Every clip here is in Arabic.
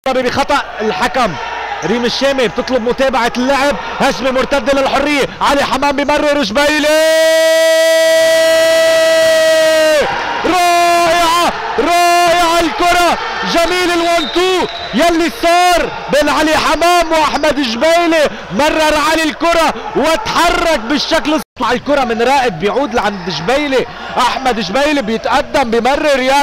بخطأ الحكم. ريم الشامي بتطلب متابعة اللعب، هجمة مرتدة للحرية، علي حمام بمرر جبيلي، رائعة رائعة الكرة، جميل الون-تو يلي صار بين علي حمام واحمد جبيلي، مرر علي الكرة وتحرك بالشكل مع الكرة من رائد بيعود لعند جبيلي، احمد جبيلي بيتقدم بمرر، يا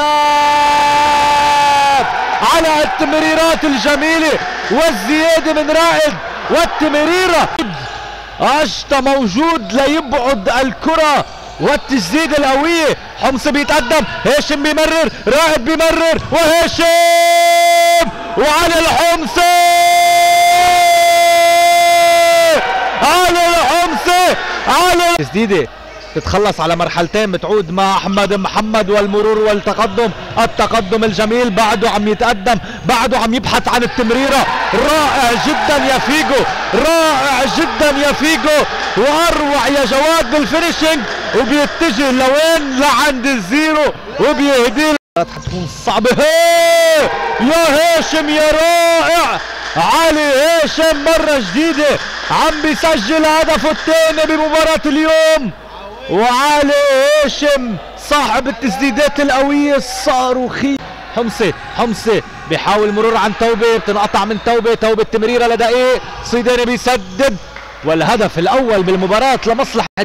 سلام على التمريرات الجميلة والزيادة من رائد والتمريرة. أشتا موجود ليبعد الكرة والتسديدة القوية. حمص بيتقدم، هاشم بيمرر، رائد بيمرر، وهاشم وعلى الحمصي، على الحمصي، على تسديدة تتخلص على مرحلتين، بتعود مع احمد محمد والمرور والتقدم، التقدم الجميل، بعده عم يتقدم، بعده عم يبحث عن التمريره، رائع جدا يا فيجو، رائع جدا يا فيجو، واروع يا جواد بالفينيشنج، وبيتجه لوين؟ لعند الزيرو وبيهدي. حتكون صعبه، يا هاشم يا رائع، علي هاشم مره جديده عم بيسجل هدفه الثاني بمباراه اليوم، وعلي هاشم صاحب التسديدات القوية الصاروخية. حمصي بيحاول مرور عن توبة، بتنقطع من توبة تمريرة لدقيق، صيداني بيسدد، والهدف الأول بالمباراة لمصلحة